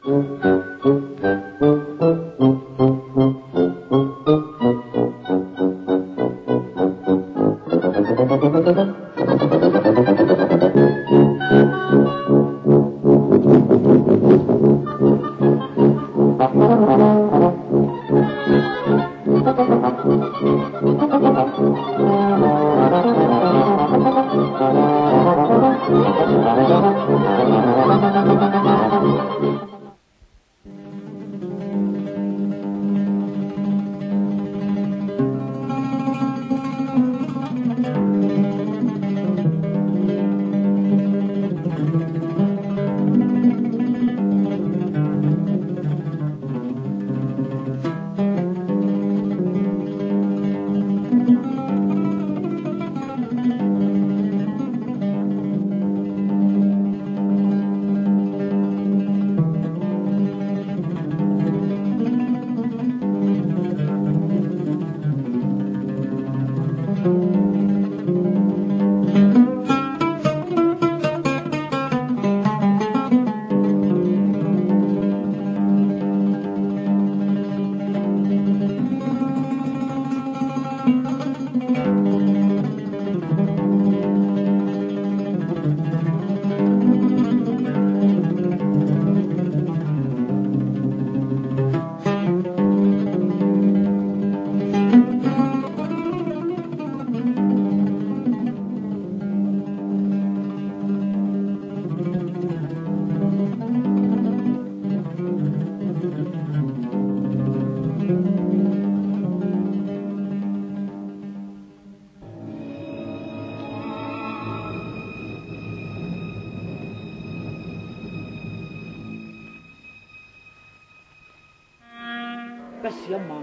بس يما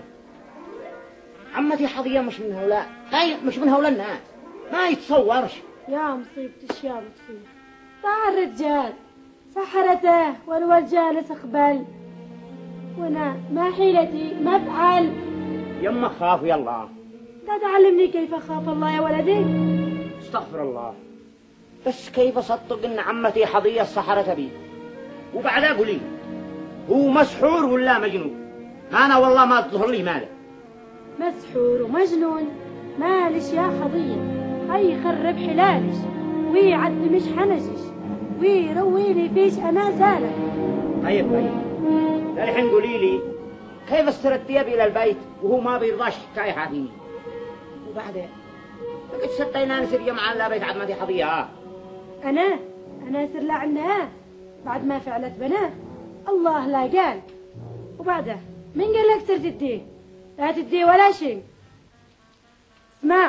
عمتي حظية مش من هؤلاء، مش من هؤلاء الناس، ما يتصورش. يا مصيبتش يا لطفي، طاع الرجال سحرته والولد جالس اخبل، وانا ما حيلتي ما افعل. يما خاف يلا. لا تعلمني كيف اخاف الله يا ولدي. استغفر الله. بس كيف اصدق ان عمتي حظية سحرته بي؟ وبعدها قولي هو مسحور ولا مجنون؟ أنا والله ما تظهر لي ماله. مسحور ومجنون مالش يا حظية، هاي يخرب حلالش ويعد مش حنجش ويرويني فيش أنا زالك. طيب الحين قولي لي كيف استردي إلى البيت وهو ما بيرضاش كايحة فيني؟ وبعدين لقد ستينا نسير جمعا لا بيت عمتي حظية. أنا أسر لعنها بعد ما فعلت بناه الله لا قال. وبعده من قال لك سر تديه؟ لا تديه ولا شيء. اسمع،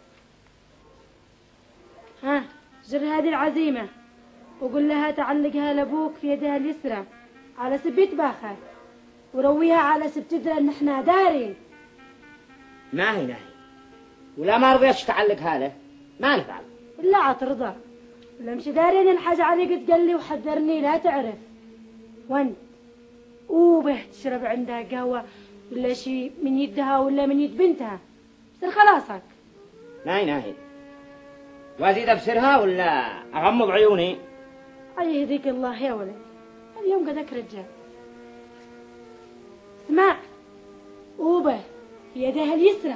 ها جر هذه العزيمة وقل لها تعلقها لابوك في يدها اليسرى على سبيت باخر، ورويها على سبتدرى ان احنا دارين. ناهي ولا ما رضيتش تعلقها له ما نفعل. لا عترضى ولا مش دارين الحاجة علي قد قال لي وحذرني لا تعرف. وانت وبه تشرب عندها قهوة ولا شي من يدها ولا من يد بنتها بصير خلاصك. ناهي وازيد ابصرها ولا اغمض عيوني؟ اي يهديك الله يا ولد، اليوم قدك رجال. اسمع، وبه في يدها اليسرى.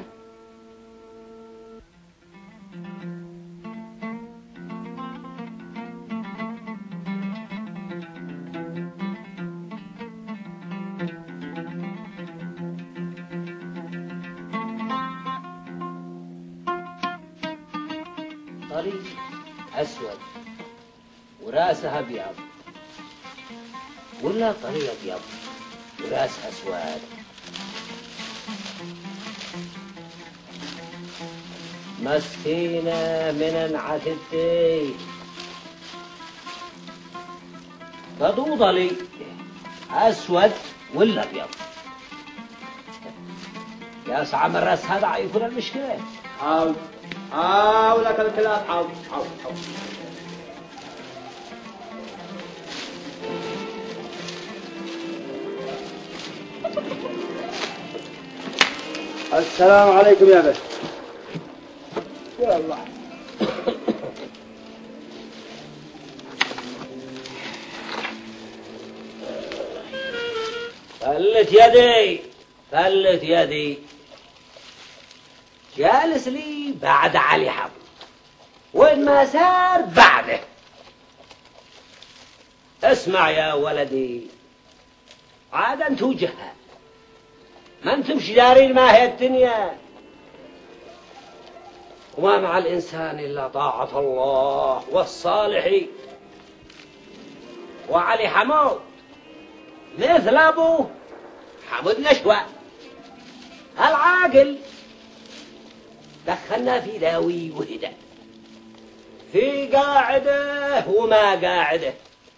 طريق أسود وراسها أبيض، ولا طريق أبيض وراسها أسود؟ مسكينة من انعت الدين فضوضة لي أسود ولا أبيض؟ يا صعب الراس هذا عيكون المشكلة. لك الكلام حاول. السلام عليكم يا بس. يا الله. فلت يدي فلت يدي. جالس لي بعد علي حمو، وين ما سار بعده. اسمع يا ولدي، عاد انتو جهال، ما انتم دارين ما هي الدنيا، وما مع الإنسان إلا طاعة الله والصالحين. وعلي حمود مثل أبوه حمود نشوى العاقل، دخلنا في داوي وهدى، في قاعدة وما قاعدة.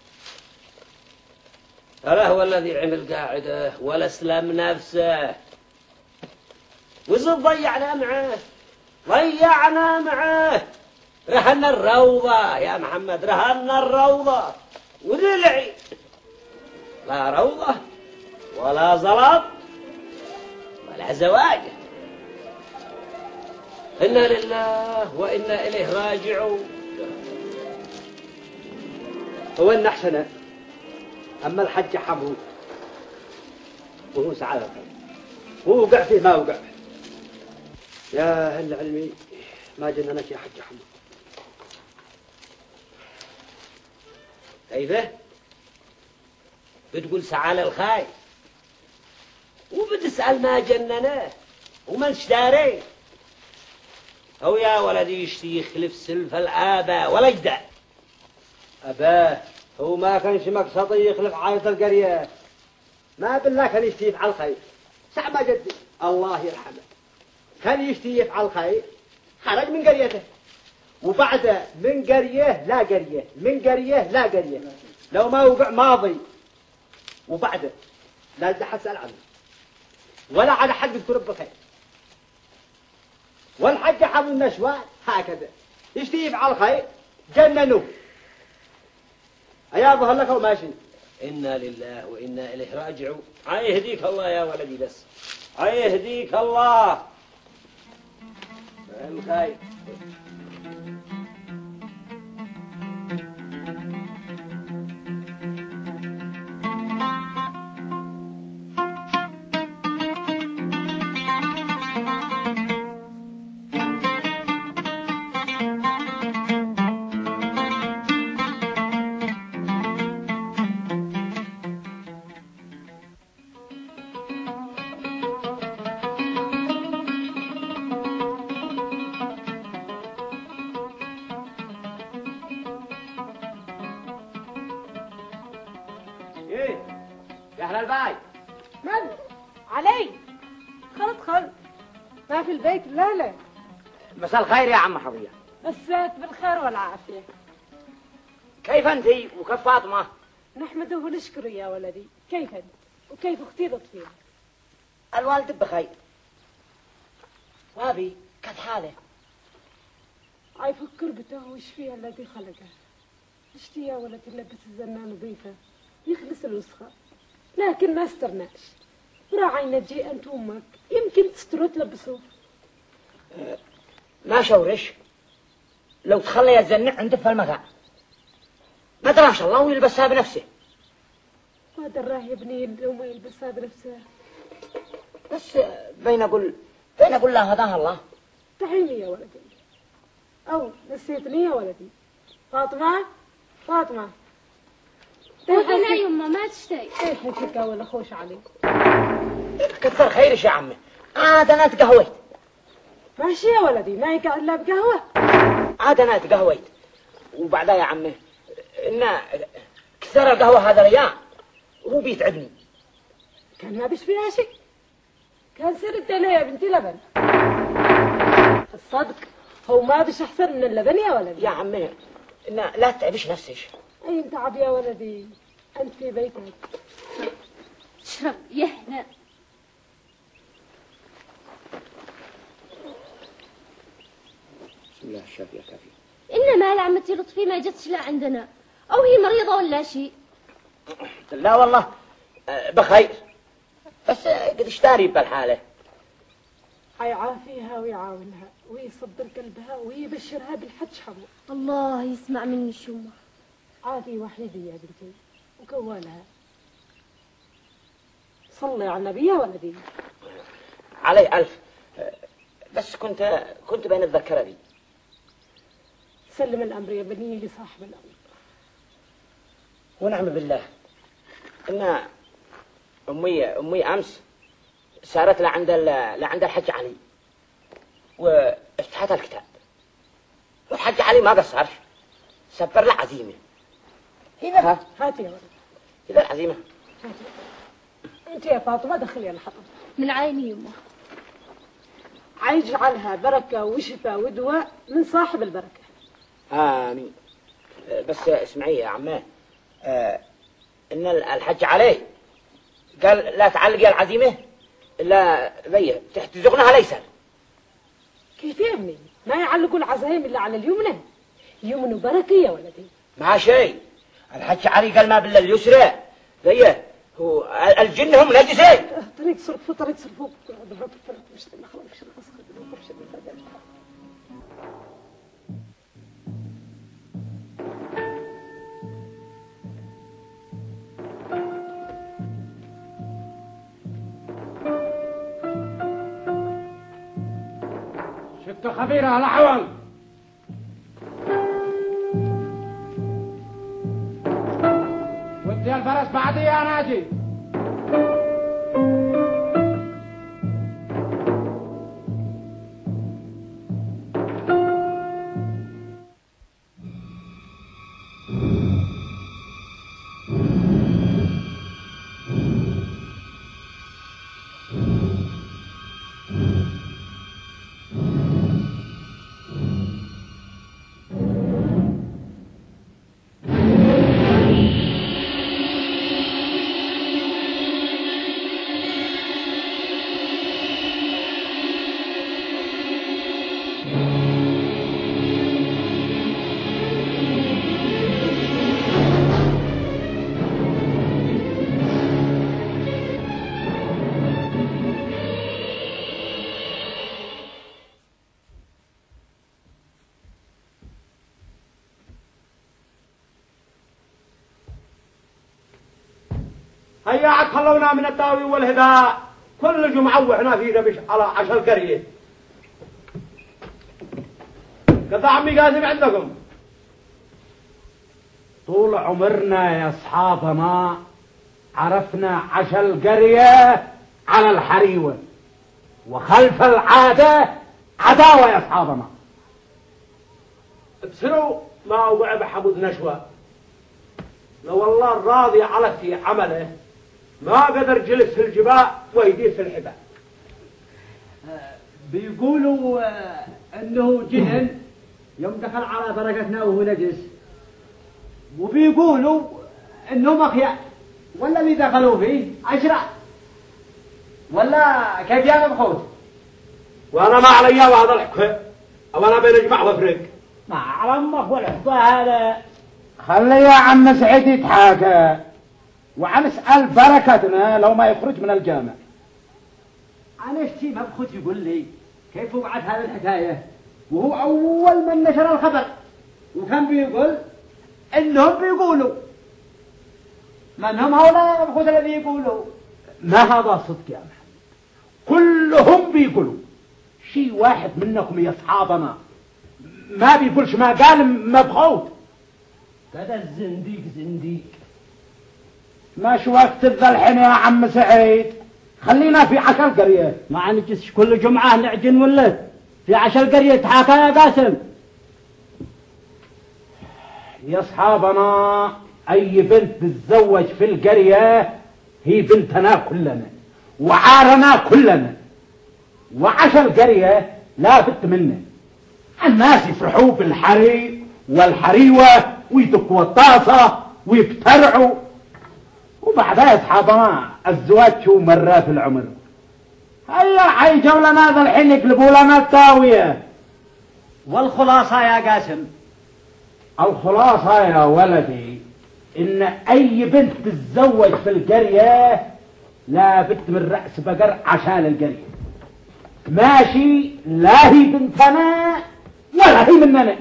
ترى هو الذي عمل قاعدة ولا اسلم نفسه، وزد ضيعنا معاه، ضيعنا معاه. رهنا الروضة يا محمد، رهنا الروضة ودلعي، لا روضة ولا زلط ولا زواج. إنا لله وإنا إليه راجعون. هو إن أحسن. أما الحج حمود وهو سعادة، هو وقع فيه ما وقع. يا هل علمي ما جننك يا حج حمود. كيفه؟ بتقول سعال الخاي وبتسأل ما جنناه ومنش داري. هو يا ولدي يشتي يخلف سلف الآباء ولا يجدع. أباه هو ما كانش مقصده يخلف عائلة القرية، ما بالله كان يشتي يفعل خير. سع ما جدي الله يرحمه كان يشتي يفعل خير، خرج من قريته، وبعد من قرية لا قرية، من قرية لا قرية، لو ما وقع ماضي، وبعده لا أحد سأل عنه ولا على حد يذكر بخير. والحج حمود النشوى هكذا يشتي يفعل خير جننوه. أيا ظهر لك وماشي. إنا لله وإنا إليه راجعون. يهديك الله يا ولدي، بس يهديك الله. الخير يا أهل الباي. من؟ علي. خل ما في البيت. لا مساء الخير يا عم حضية. مساك بالخير والعافية. كيف أنتي وكيف فاطمة؟ نحمده ونشكره يا ولدي. كيف أنت وكيف أختي لطفية؟ الوالد بخير. وابي كيف حاله؟ يفكر بته وش فيها الذي خلقه. اشتي يا ولد تلبس الزنان نظيفة يخلص الوسخة، لكن ما استرناش. راعينا تجي أنت وأمك يمكن تستروا تلبسوه. ما شورش لو تخلي يزنع عنده في المكان، ما دراش الله ويلبسها بنفسه. ما دراه يا ابني لو ما يلبسها بنفسه. بس بين أقول له هداها الله. تحيني يا ولدي. أو نسيتني يا ولدي. فاطمة هنا يما ما تشتي. كيف هتلقى ولا خوش علي؟ كثر خيرش يا عمي، عاد أنا تقهويت. ماشي يا ولدي، ما يقع إلا بقهوة. عاد أنا تقهويت وبعدها يا عمي إن كثر القهوة هذا رياء وهو بيتعبني. كان ما بيش فيها شيء، كان سرت عليه يا بنتي لبن. الصدق هو ما بيش أحسن من اللبن يا ولدي. يا عمي إن لا تتعبش نفسك. أي تعب يا ولدي، أنت في بيتك. اشرب يهنا. بسم الله الشافي الكافي. إنما عمتي لطفي ما جتش لا عندنا، أو هي مريضة ولا شيء. لا والله بخير، بس قد اشتاري بالحالة. حيعافيها ويعاونها ويصبر قلبها ويبشرها بالحج حمو. الله يسمع مني الشمة. عادي وحيدة يا بنتي وكوالها. صلي على النبي يا ولدي. علي ألف. بس كنت بين الذكرة دي. سلم الأمر يا بني لصاحب الأمر. ونعم بالله إن أمي أمس سارت لعند الحج علي وافتحت الكتاب، والحج علي ما قصرش، سبر له عزيمة. هاتي يا ولدي. إذا العزيمة هاتي. أنت يا فاطمة دخلي على الحطب. من عيني يمه. عيجعلها بركة وشفاء ودواء من صاحب البركة. آمين. بس اسمعي يا عماه، إن الحج علي قال لا تعلقي العزيمة إلا ذي تحت زغنها ليسر. كيف يا ابني؟ ما يعلقوا العزايم إلا على اليمنى. يمن بركة يا ولدي. ما شيء، الحج علي قال ما بالله اليسرى ذي هو الجن هم نجسين. طريق صرفوا مش شتو خبيرة على حول. ودي الفرس بعدي يا ناجي. هيا عاد خلونا من الداوي والهداء، كل جمعة وإحنا في ذبش على 10 قرية. قطع عمي قاسم عندكم. طول عمرنا يا أصحابنا عرفنا 10 قرية على الحريوة، وخلف العادة عداوة يا أصحابنا. بسروا ما وقع بحبود نشوى، لو والله الراضي على في عمله ما قدر جلس في الجباء ويديه في الحباء. بيقولوا انه جهل يوم دخل على بركتنا وهو نجس، وبيقولوا انه مخيا، ولا اللي دخلوا فيه عشرة، ولا كيف يا مبخوت؟ وانا ما علي وهذا الحكي، او انا بين اجمع وافرق. ما على امك والحكي هذا. خلي يا عم سعيد يتحاكى وعنسأل بركتنا لو ما يخرج من الجامع. أنا اشتي مبخوت يقول لي كيف وقعت هذه الحكاية، وهو أول من نشر الخبر، وكان بيقول إنهم بيقولوا. من هم هؤلاء مبخوت الذي يقولوا؟ ما هذا صدق يا محمد، كلهم بيقولوا. شي واحد منكم يا أصحابنا ما بيقولش ما قال مبخوت. هذا الزنديق زنديق. ماش وقت الذلحين يا عم سعيد، خلينا في 10 قرية. ما نجلس كل جمعة نعجن ولد في 10 قرية تحاكى يا قاسم. يا أصحابنا أي بنت تتزوج في القرية هي بنتنا كلنا وعارنا كلنا، و10 قرية لا بد منه. الناس يفرحوا بالحري والحريوة ويدقوا الطاسة ويفترعوا، وبعدها يا أصحابنا الزواج شو مرة في العمر. هيا حيجوا لنا ذا الحين يقلبوا لنا التاوية. والخلاصة يا قاسم؟ الخلاصة يا ولدي إن أي بنت تتزوج في القرية لا بد من رأس بقر عشان القرية. ماشي، لا هي بنتنا ولا هي مننا.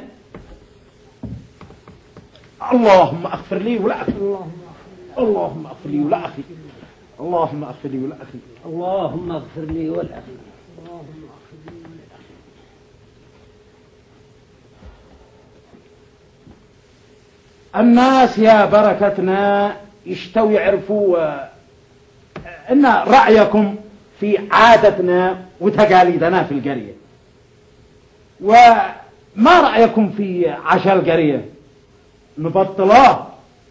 اللهم اغفر لي ولا أخي، اللهم اغفر لي ولا أخي. اللهم اغفر لي ولأخي. اللهم اغفر لي ولأخي. اللهم اغفر لي ولأخي. الناس يا بركتنا يشتوا يعرفوا ان رأيكم في عادتنا وتقاليدنا في القرية، وما رأيكم في عشاء القرية؟ نبطلاه؟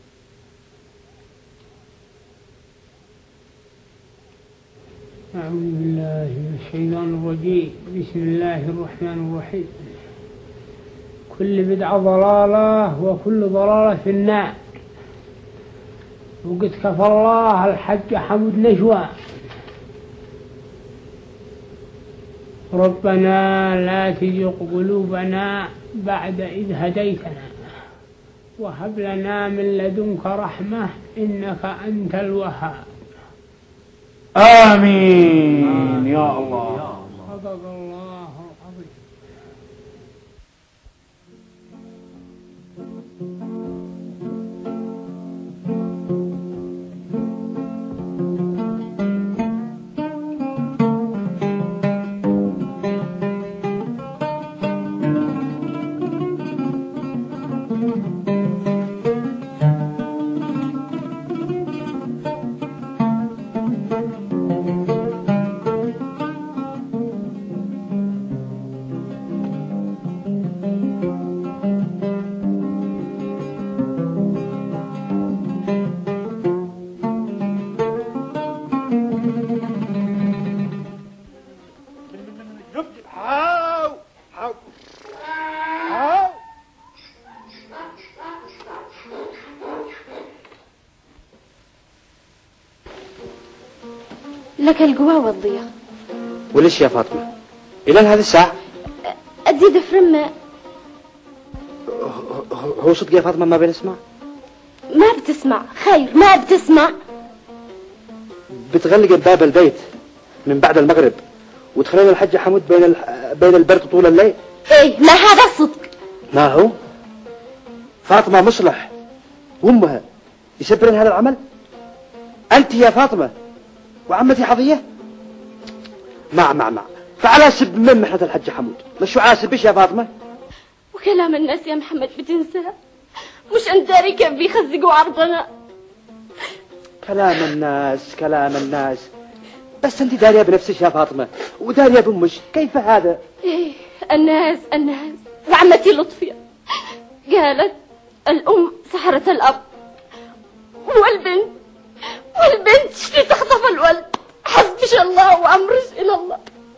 أعوذ بالله من الشيطان الرجيم. بسم الله الرحمن الرحيم. كل بدعة ضلالة وكل ضلالة في النار. وقد كفى الله الحج حمد نجوى. ربنا لا تزغ قلوبنا بعد إذ هديتنا وهب لنا من لدنك رحمة إنك أنت الوهاب. آمين يا الله. صدق الله العظيم. لك القوى والضياء. وليش يا فاطمة إلى هذه الساعة؟ أدي دفرم ماء. هو صدق يا فاطمة ما بنسمع؟ ما بتسمع خير، ما بتسمع. بتغلق باب البيت من بعد المغرب وتخلينا الحج حمود بين البرد طول الليل. ايه ما هذا صدق. ما هو فاطمة مصلح وامها يسبرن هذا العمل؟ انت يا فاطمة وعمتي حظية مع فعلى سب من محنة الحج حمود مش عاسبش يا فاطمة. وكلام الناس يا محمد بتنساه، مش انت داري كيف بيخزقوا عرضنا. كلام الناس بس انت دارية بنفسك يا فاطمة ودارية بامك، كيف هذا؟ ايه الناس وعمتي لطفية قالت الام سحرت الاب والبنت شتي تخطف الولد. حسبش الله وامرش الى الله.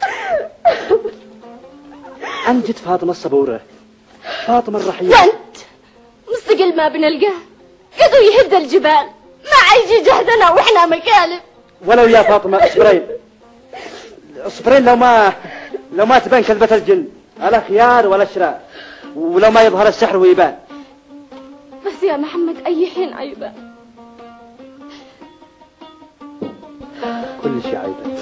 عن جد فاطمة الصبورة، فاطمة الرحيمة. وانت مستقل ما بنلقاه قدو يهد الجبال، ما عيجي جهدنا واحنا مكالب. ولو يا فاطمة اصبرين لو ما تبان كذبة الجن على خيار ولا شراء، ولو ما يظهر السحر ويبان. بس يا محمد اي حين عيبان. كل شيء عيبان.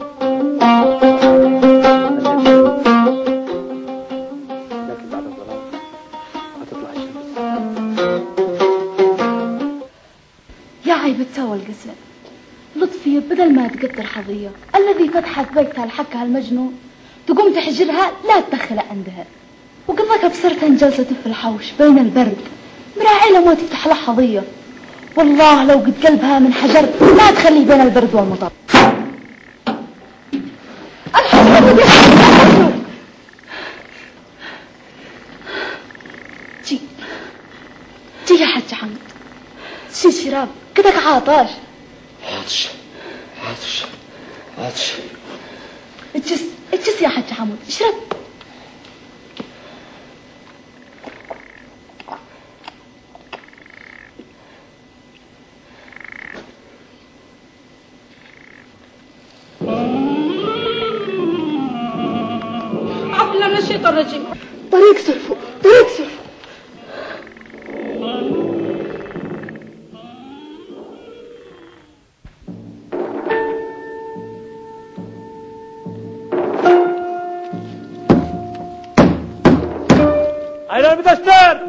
لكن بعد الظلام ما تطلع الشمس. يا عيبتها والقسم لطفية بدل ما تقدر حظية الذي فتحت بيتها لحكها المجنون تقوم تحجرها لا تدخل عندها، وقضاك بصرتها جالسة في الحوش بين البرد مراعي لو ما تفتح لها حظية. والله لو قد قلبها من حجر ما تخليه بين البرد والمطر. جي يا حج حمد، شي شراب كدك عاطش. عطش. اجس يا حج حمود اشرب. عبد من الشيطان الرجيم. طريق سرفو. أين المدستر؟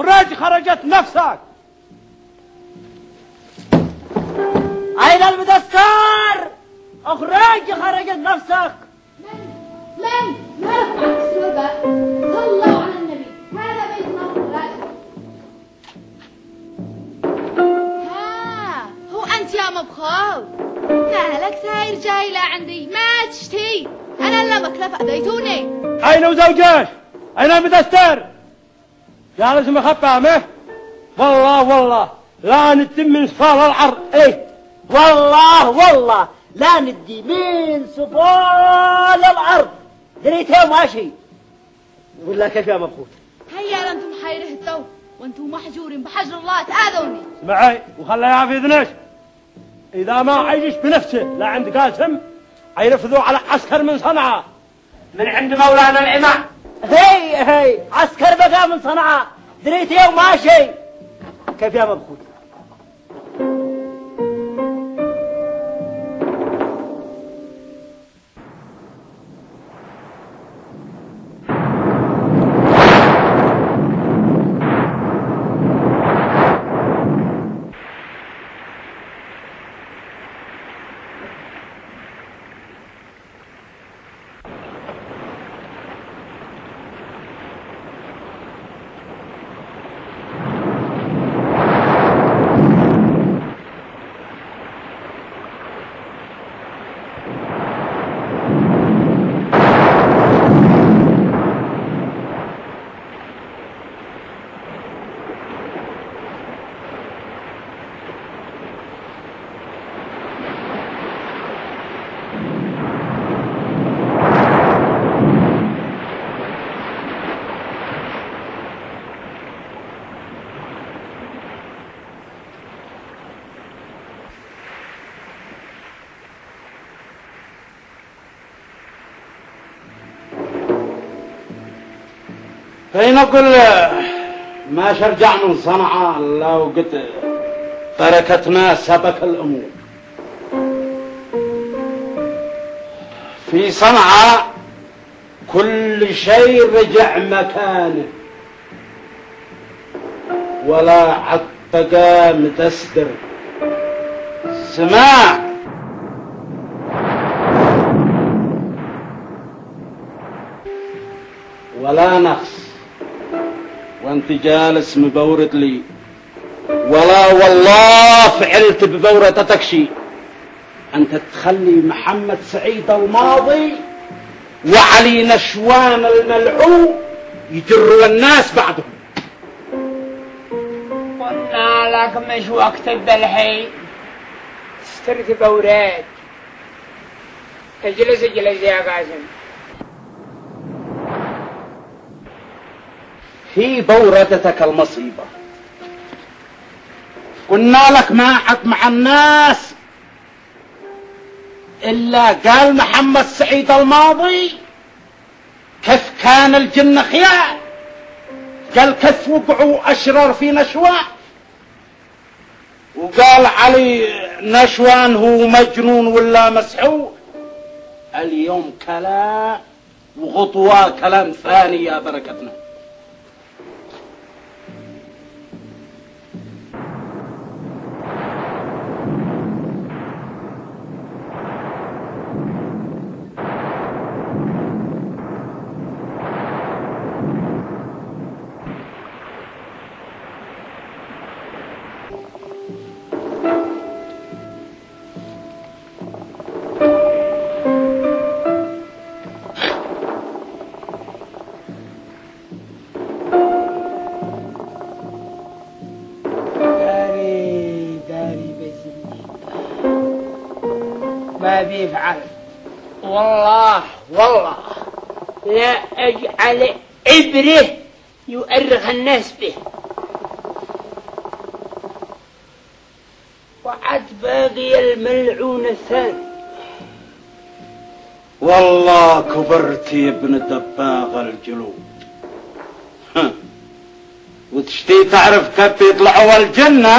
خرجت نفسك. أين المدستر؟ اخرج خرجت نفسك. من ما رفع عكس الباب. صلوا على النبي، هذا بيت ناظر. ها هو أنت يا مبخاو؟ مالك ساير جاي لعندي ما تشتي؟ أنا اللي مكلف أديتوني. أين زوجك؟ أين المدستر؟ جالس مخبى عمه؟ والله لا ندي من صفال العرض. ايه والله لا ندي من صفال الارض. دريتها ماشي ولا كيف يا مبخوت؟ هيا أنتم حيره التو وأنتم محجورين بحجر الله تآذوني. اسمعي وخلي يعفي ذنش. إذا ما عيش بنفسه لا عند قاسم هينفذوا على عسكر من صنعاء من عند مولانا الإمام. هي عسكر بقى من صنعاء. دريتها وماشي كيف يا مبخوت؟ فينقول ما شرجع من صنعاء لو قد تركتنا سبك الأمور. في صنعاء كل شيء رجع مكانه ولا حتى متسدر سماع. ولا نقص وانت جالس مبورد لي ولا والله فعلت ببورتك شيء. انت تخلي محمد سعيد الماضي وعلي نشوان الملعون يجروا الناس بعدهم. قلنا لك مش وقت الدلحين استرت بورات. اجلس يا قاسم. في بوردتك المصيبة. قلنا لك ما حد مع الناس إلا قال محمد سعيد الماضي كيف كان الجن خيال. قال كيف وقعوا أشرار في نشوان. وقال علي نشوان هو مجنون ولا مسحور. اليوم كلام وغطوة كلام ثاني يا بركتنا. ما بيفعل والله لا أجعل إبره يؤرخ الناس به. وعد باقي الملعون الثاني. والله كبرت يا ابن الدباغ الجلود. وتشتي تعرف كيف يطلعوا الجنة.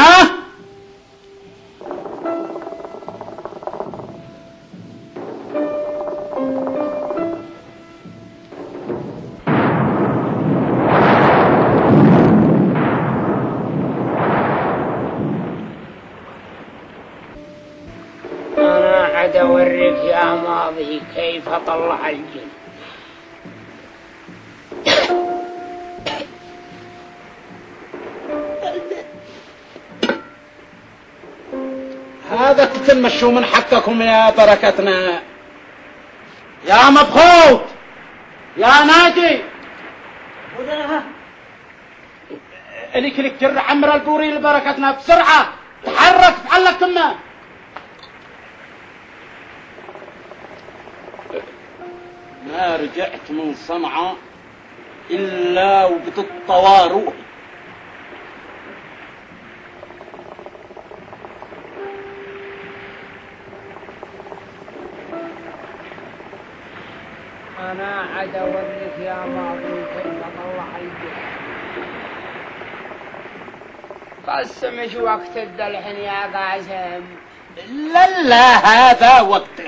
عاد أوريك يا ماضي كيف أطلع الجن. هذا تتمشوا من حقكم يا بركتنا. يا مبخوت يا ناجي الك لك جر عمر البوري لبركتنا بسرعة. تحرك بحلك كنا. ما رجعت من صنعاء إلا وقت الطوارئ. أنا عاد أوريك يا ماضي كيف أطلع الجن. قسم شو وقت الدلحن يا قاسم. لا هذا وقته.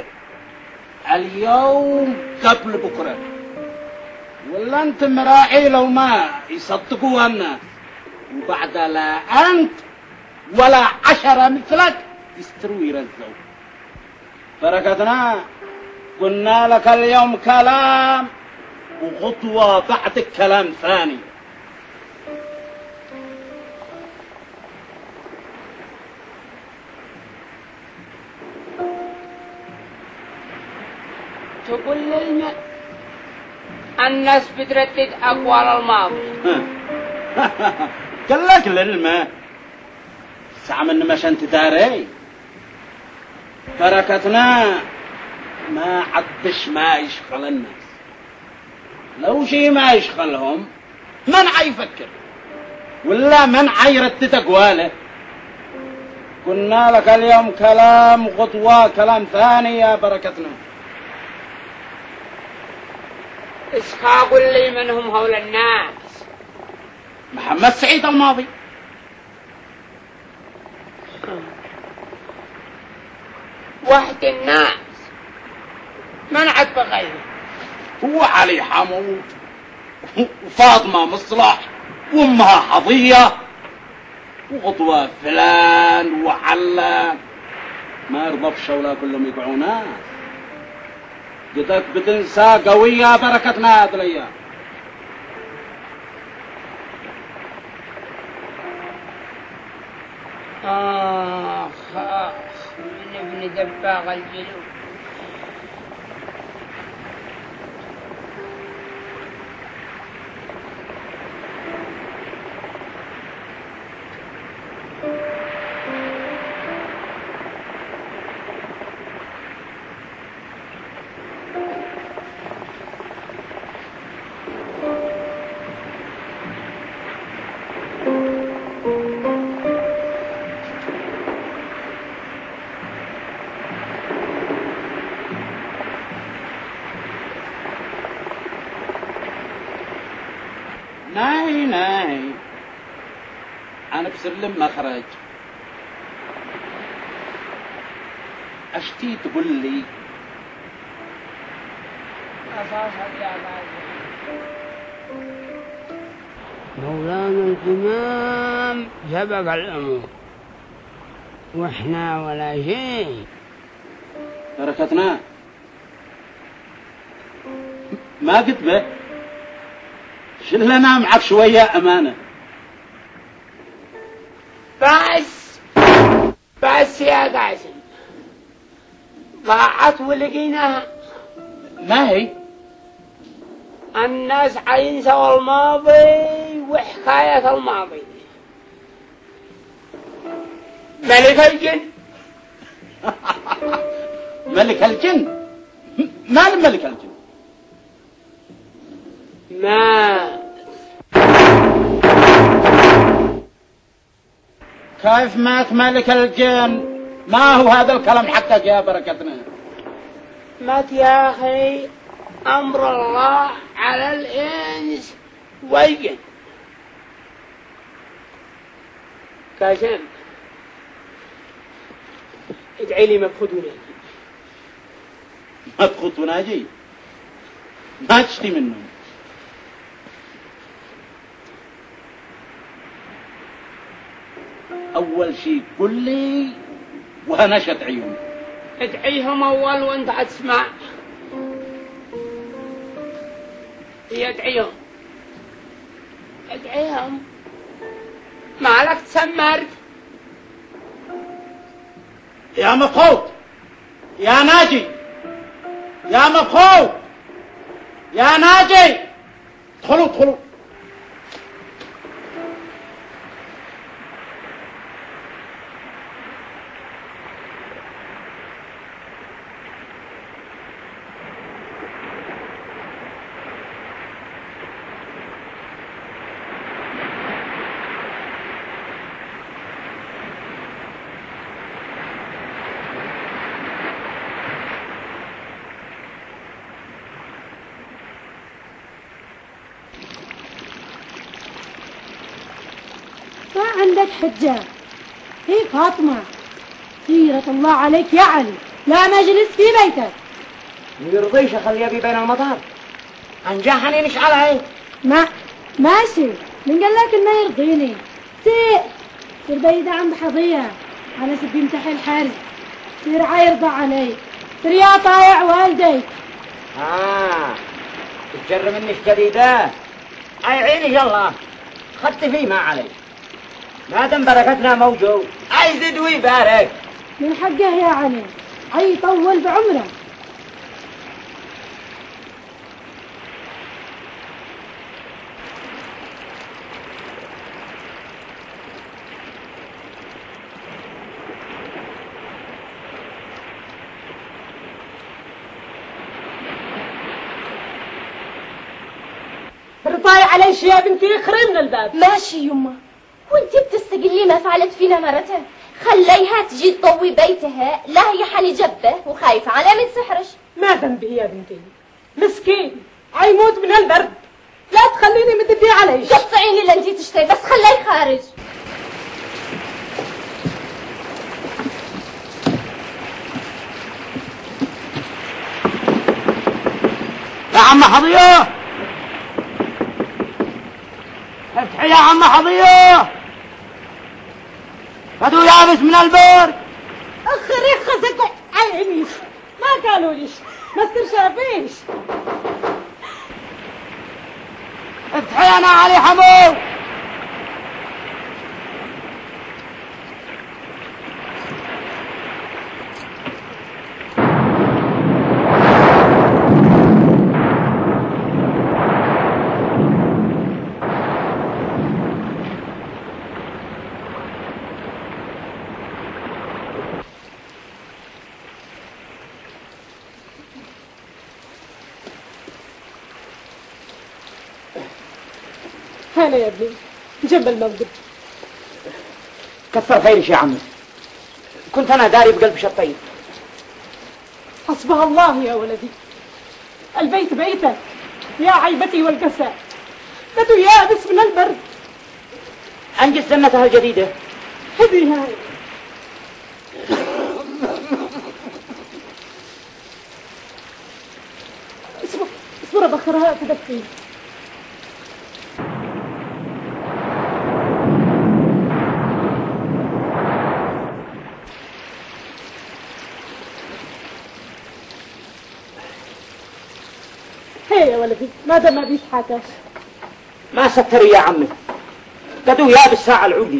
اليوم قبل بكرة. ولا أنت مراعي لو ما يصدقوا الناس. وبعد لا أنت ولا 10 مثلك يستروا يرزوا. بركتنا قلنا لك اليوم كلام وخطوة بعد كلام ثاني. تقول للماء الناس بتردد أقوال الماضي. قال لك للماء ساعة من مش انت داري. بركتنا ما عدش ما يشغل الناس. لو شي ما يشغلهم من عيفكر ولا من عيردد أقواله. قلنا لك اليوم كلام خطوة كلام ثاني يا بركتنا. اسخا قل لي منهم هول الناس. محمد سعيد الماضي. واحد الناس من عد بغيره. هو علي حمود وفاطمة مصلح وامها حظية وغطوة فلان وعلان. ما يرضى بشولا كلهم يقعوا ناس. قدك بتنسى قوية بركتنا هذه الأيام. آخ من ابن دباغ الجنوب. ناي أنا بسلم مخرج. أشتي تقول لي مولانا الإمام سبق الأمور وإحنا ولا شيء. بركتنا ما قلت به شلنا معك شوية أمانة. بس يا قاسم ضاعت ولقيناها. ما هي؟ الناس حينسوا الماضي وحكاية الماضي. ملك الجن. ملك الجن؟ ما ملك الجن؟ ما كيف مات ملك الجن؟ ما هو هذا الكلام حقك يا بركتنا؟ مات يا أخي أمر الله على الإنس والجن. كاشم ادعي لي مبخوت وناجي. مبخوت وناجي؟ ما تشتي منهم. أول شيء قل لي وهنشت عيوني ادعيهم أول وانت أسمع. ادعيهم ادعيهم. مالك تسمرت؟ يا مبخوت، يا ناجي، يا مبخوت، يا ناجي، ادخلوا ادخلوا. ما عندك حجة. هي فاطمة، خيرة الله عليك يا علي، لا نجلس في بيتك. يرضيش اخليها بي بين المطار، انجحني مش علي. ما ماشي، من قال لك انه يرضيني؟ سير بعيدة عن حظية على سب يمتحي الحرز، سير عيرضى علي، سير يا طايع والديك. تجر مني جديدة. اي عيني يلا خدت فيه ما علي، ما دام بركتنا موجود عايزد ويبارك. من حقه يا علي، عي طول بعمره. رضاي علي شي يا بنتي، اخري من الباب. ماشي يما، وانتي بتستقلي ما فعلت فينا مرتها. خليها تجي تطوي بيتها، لا هي حنجبه وخايفة عليه من سحرش. ما ذنبي يا بنتي، مسكين عيموت من البرد، لا تخليني مدبي علي. قطعيني لانتي تشتري، بس خليه خارج. يا عم حظية، افتحي يا عم حظية، بدو يابس من البرد. اخري خزقوا عينيش، ما قالوا ليش، ما استرشافيش. افتحي انا علي حمو. هلا يا ابني، جنب الموقف. كثر خيرك يا عمي، كنت انا داري بقلب شطين. حسبها الله يا ولدي، البيت بيتك يا عيبتي والكساء، بدو يابس من البرد. انجز سنتها الجديدة. خذي هاي. اصبر بخرها تدفين. هي يا ولدي، ماذا ما بيضحكش؟ ما ستري يا عمي، بدو يا بالساعة العودي.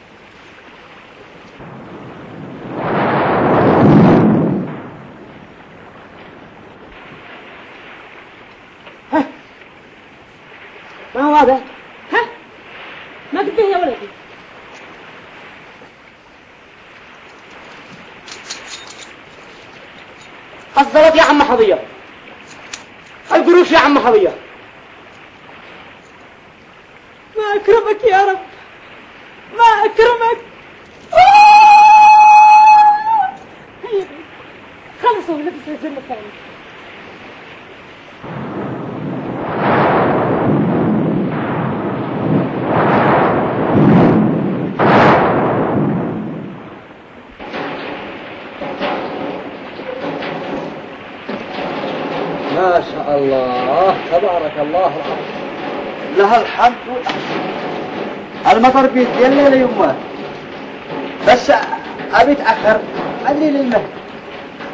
ها ما هو هذا؟ ها ما قد يا ولدي. قصدت يا عم حظية، القروش يا عم حظية. ما أكرمك يا رب، ما أكرمك. هيا خلصوا ولبس الزلة الثاني. ما شاء الله، تبارك الله العظيم، لها الحمد المطر بيتجلى ليمه، بس ابي اتاخر ادري للمهد.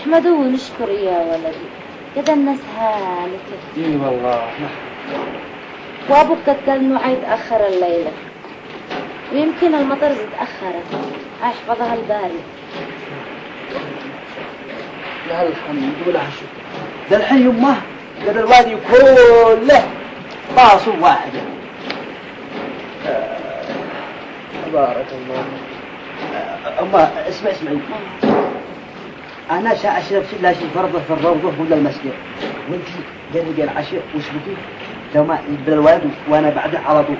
نحمده ونشكر يا ولدي، كده الناس هانت. اي والله. وابوك قال انه حيتأخر الليلة، ويمكن المطر اتأخرت، هيحفظها الباري. لها الحمد ولها الشكر. ده الحين يمه قد الوادي كله باص واحدة. تبارك الله. أما اسمعي، أنا أشرب لا شيء فرضه في الروضة ولا المسجد، وأنت قربي العشاء واشبكي لو ما يقبل الوالد وأنا بعده على طول.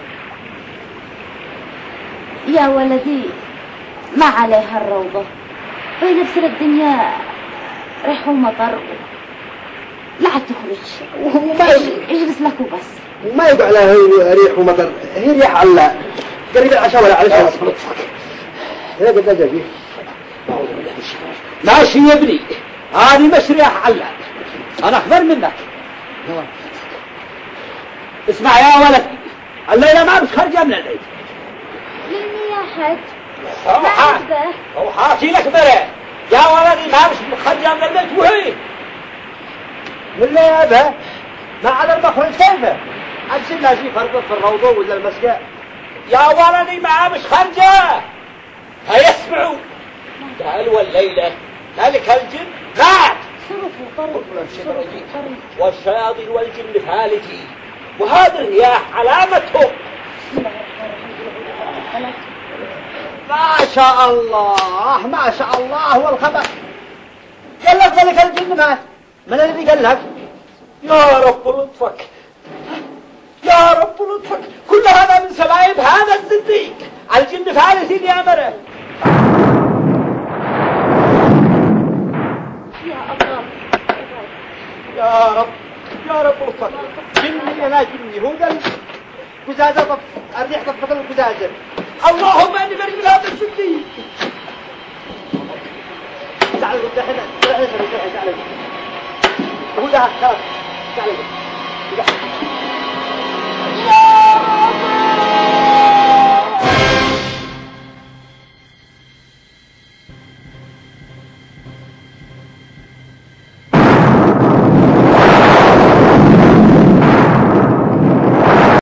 يا ولدي ما عليها الروضة، بين بسر الدنيا ريح ومطر، لا عاد تخرج اجلس لك وبس. وما يقع لها ريح ومطر، هي ريح على قريب العشاء ولا على شيء. هذا قد أجابي ماشي يا ابني، أنا مش ريح على، أنا أخبر منك. اسمع يا ولدي، الليلة ما مش خارجة من البيت. ليني يا حج أو حاكي لك مرة يا ولدي، ما مش خارجة من البيت. وهي من لا يابها ما على المخرج كيفه أقسم لا شيء فرق في الروضة ولا المسجد. يا ولدي ما مش خارجة، هيسمعوا قالوا الليلة ذلك الجن مات والشياطين والجن فالتي، وهذه الرياح علامتهم. ما شاء الله ما شاء الله. والخبر قال لك ذلك الجن مات، من الذي قال لك؟ يا رب لطفك يا رب لطفك، كل هذا من سبايب هذا الزنديق الجن فالتي يا مرة. يا رب لطفك، جني أنا جني، هو ده القزازة الريح طفت القزازة. اللهم أني بريء من هذا الجندي. تعال قلت احنا هو ده خلاص تعال.